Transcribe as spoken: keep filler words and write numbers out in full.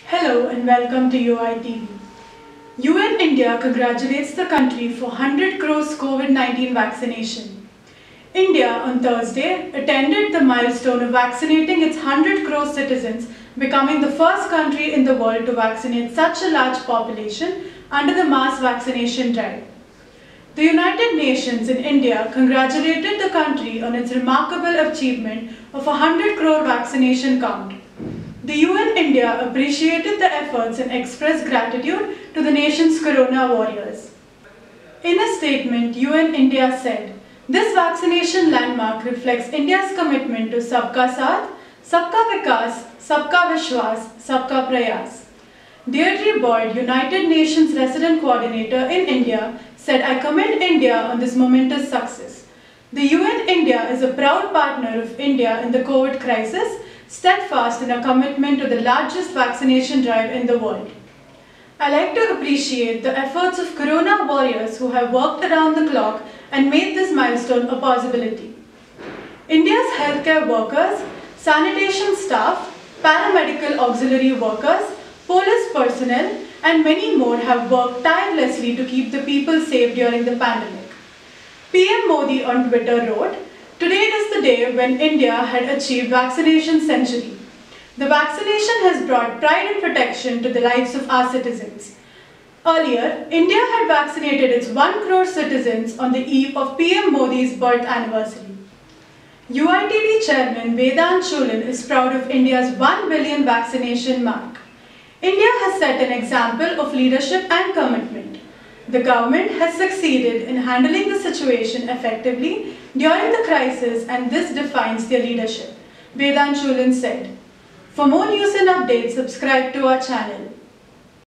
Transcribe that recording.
Hello and welcome to U I T V. U N India congratulates the country for one hundred crores COVID nineteen vaccination. India on Thursday attended the milestone of vaccinating its one hundred crore citizens, becoming the first country in the world to vaccinate such a large population under the mass vaccination drive. The United Nations in India congratulated the country on its remarkable achievement of a one hundred crore vaccination count. The U N India appreciated the efforts and expressed gratitude to the nation's corona warriors. In a statement, U N India said, "This vaccination landmark reflects India's commitment to Sabka Saath, Sabka Vikas, Sabka Vishwas, Sabka Prayas." Deirdre Boyd, United Nations Resident Coordinator in India, said, "I commend India on this momentous success. The U N India is a proud partner of India in the COVID crisis, steadfast in our commitment to the largest vaccination drive in the world. I like to appreciate the efforts of corona warriors who have worked around the clock and made this milestone a possibility. India's healthcare workers, sanitation staff, paramedical auxiliary workers, police personnel, and many more have worked tirelessly to keep the people safe during the pandemic." P M Modi on Twitter wrote, "Today is the day when India had achieved vaccination century. The vaccination has brought pride and protection to the lives of our citizens. Earlier, India had vaccinated its one crore citizens on the eve of P M Modi's birth anniversary." U I T V Chairman Vedant Chulin is proud of India's one billion vaccination mark. India has set an example of leadership and commitment. The government has succeeded in handling the situation effectively during the crisis, and this defines their leadership, Vedant Chulin said. For more news and updates, subscribe to our channel.